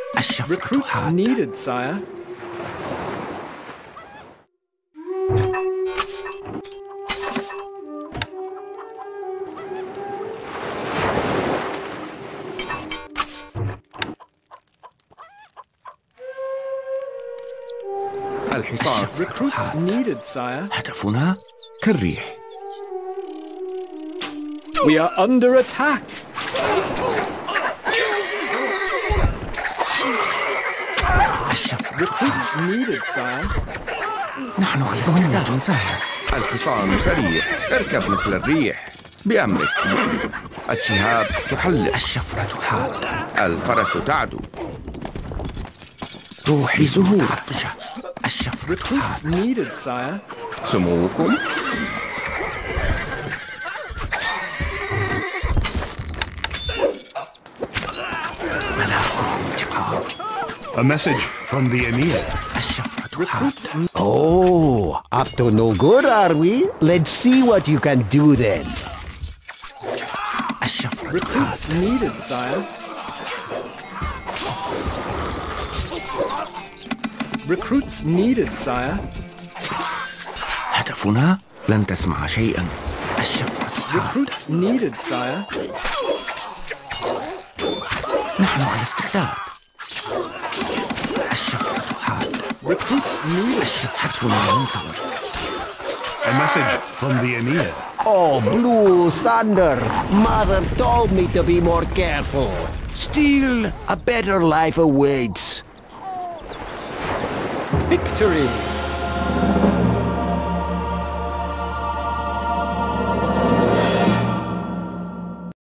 الشفرة Recruits حادة. needed, sire. الحصار Recruits حاد. needed, sire. هدفنا كالريح. We are under attack. الشفرة Recruits needed, sire. نحن على استعداد سهل. الحصان سريع، اركب مثل الريح بأمرك. الشهاب تحلق. الشفرة حادة. الفرس تعدو. روحي بسهولة. الشفرة Recruits حادة. needed, sire. سموكم. ملاكم انتقام. A message from the Emir. الشفرة حادة. Oh, up to no good, are we? Let's see what you can do then. الشفرة Recruits حادة. needed, sire. Recruits needed, sire. هدفنا لن تسمع شيئا. الشفرة حادة. Recruits needed, sire. نحن على استعداد. الشفرة حادة. Recruits needed. هدفنا ينتظر. A message from the Emir. Oh, Blue Thunder! Mother told me to be more careful. Still, a better life awaits. Victory!